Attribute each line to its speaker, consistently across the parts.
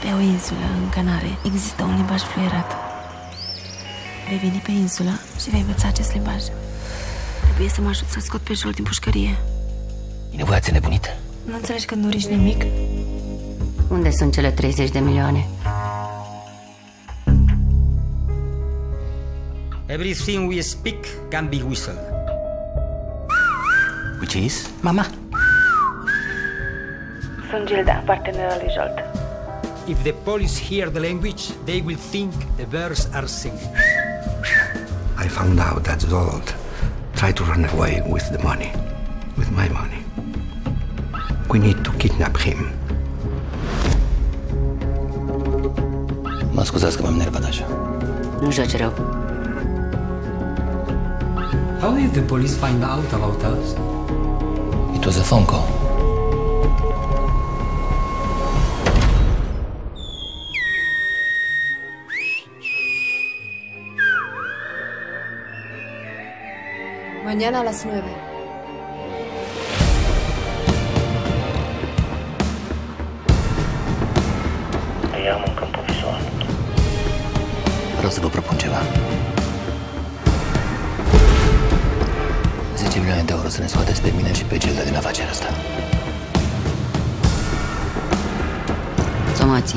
Speaker 1: Pe o insulă, în Canare, există un limbaj fluierat. Vei veni pe insulă și vei învăța acest limbaj. Trebuie să mă ajut să scot pe Joel din pușcărie.
Speaker 2: E nevoie ați nebunit?
Speaker 1: Nu înțelegi că nu rici nimic?
Speaker 3: Unde sunt cele 30 de milioane?
Speaker 4: Everything we speak can be whistled.
Speaker 2: Which is? Mama.
Speaker 1: Sunt Gilda, partenera lui Jolt.
Speaker 4: If the police hear the language, they will think the birds are singing.
Speaker 5: I found out that Zolt tried to run away with the money, with my money. We need to kidnap him.
Speaker 2: Mă scuzați că m-am enervat așa.
Speaker 3: Nu joci rău.
Speaker 4: How did the police find out about us?
Speaker 2: It was a phone call.
Speaker 6: Mañana a las 9.
Speaker 2: Te llamo în câmpul visual. Vreau să vă propun ceva. 10 milioane de euro să ne scoateți pe mine și pe Gilda din afacerea asta.
Speaker 3: Somații.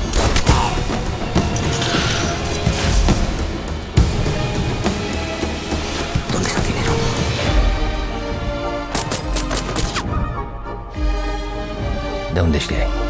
Speaker 2: Unde está dinero? De unde știai?